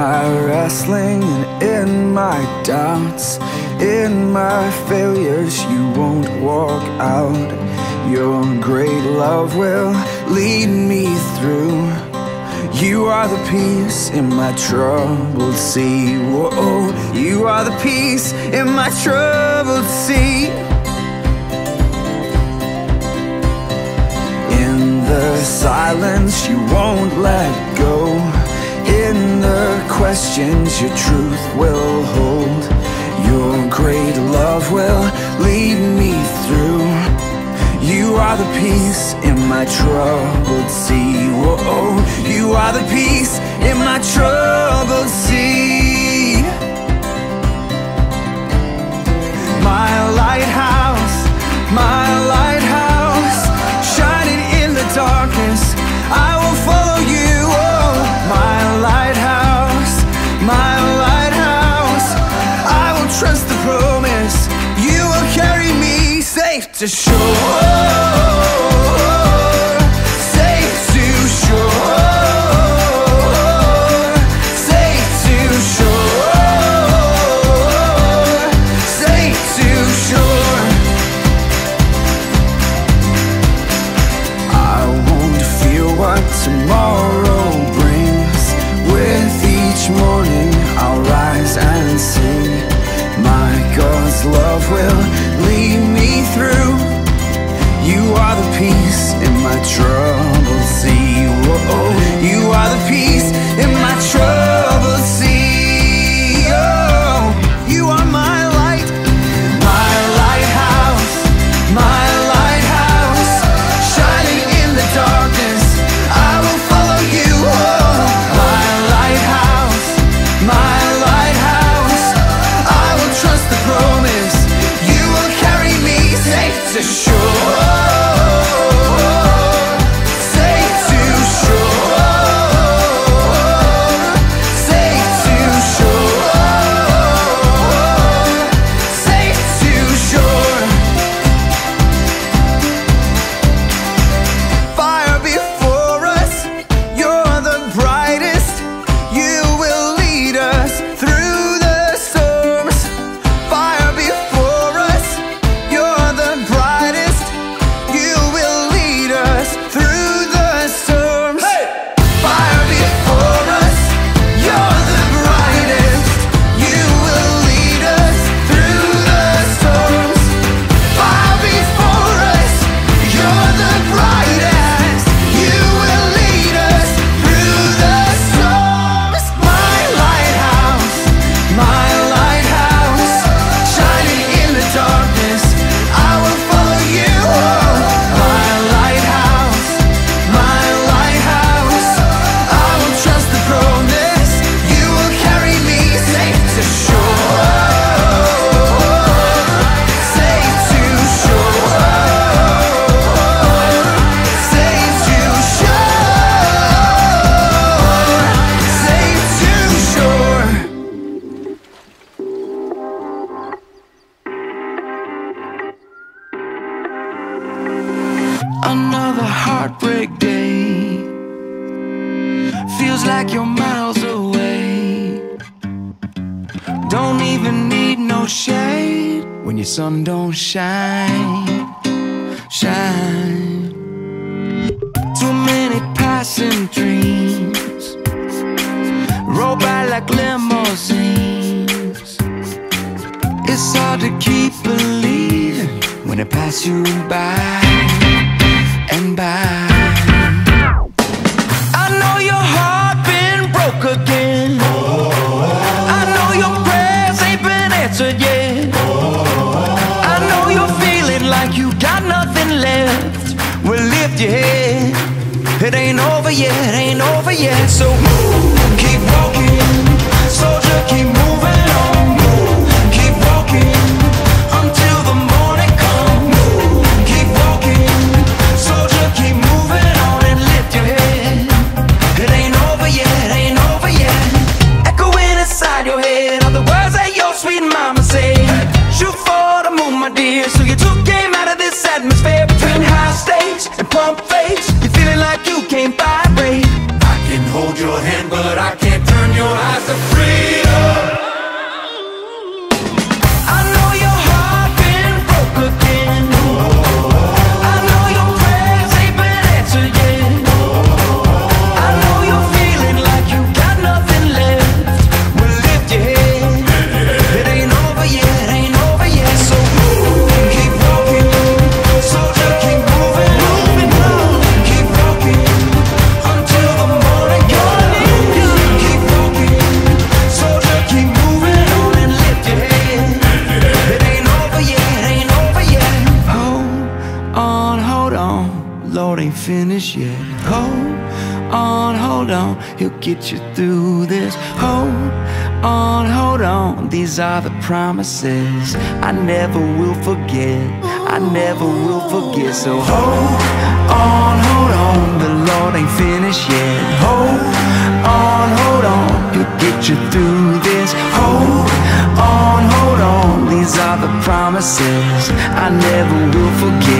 my wrestling and in my doubts, in my failures, you won't walk out. Your great love will lead me through. You are the peace in my troubled sea. Whoa, you are the peace in my troubled sea. In the silence, you won't let go. In the questions, your truth will hold. Your great love will lead me through. You are the peace in my troubled sea. Whoa, you are the peace in my troubled sea. My lighthouse, shining in the darkness, I will follow you. Oh, my lighthouse, I will trust the promise. You will carry me safe to shore. Safe to shore. Safe to shore. Safe to shore. I won't fear what tomorrow brings. With each morning I'll rise and sing. My God's love will lead me through. You are the peace in my troubled sea. Whoa, you are the peace in my troubled sea. Oh, you are my light, my lighthouse, shining in the darkness. I will follow you. Oh, my lighthouse, I will trust the promise. You will carry me safe to shore. Safe to shore. Safe to shore. Safe to shore. Fire before us, you're the brightest. You will lead us through the storms. Fire before us, you're the brightest. You will lead us through the storms. Hey! Fire before us, you're the brightest. You will lead us through the storms. Fire before us, you're the brightest. You will lead us through the storms. My lighthouse, shining in the darkness, I will follow you. Oh, my lighthouse, I will trust the promise. You will carry me safe to shore. Safe to shore. Safe to shore. Safe to shore. Another heartbreak day. Feels like you're miles away. Don't even need no shade when your sun don't shine. Too many passing dreams roll by like limousines. It's hard to keep believing when it pass you by and by. I know your heart been broke again. I know your prayers ain't been answered yet. I know you're feeling like you got nothing left. Well, lift your head. It ain't over yet, ain't over yet. So move, keep walking. Soldier, keep moving on. Keep walking until the morning comes. Keep walking. Soldier, keep moving on and lift your head. It ain't over yet, ain't over yet. Echoing inside your head are the words that your sweet mama said. Shoot for the moon, my dear. So you took game out of this atmosphere between high stakes and pump fakes. You're feeling like you can't vibrate. I can hold your hand, but I can't turn your eyes to hold on, Lord ain't finished yet. Hold on, He'll get you through this. Hold on, these are the promises I never will forget, I never will forget. So hold on, the Lord ain't finished yet. Hold on, He'll get you through this. Hold on, these are the promises I never will forget.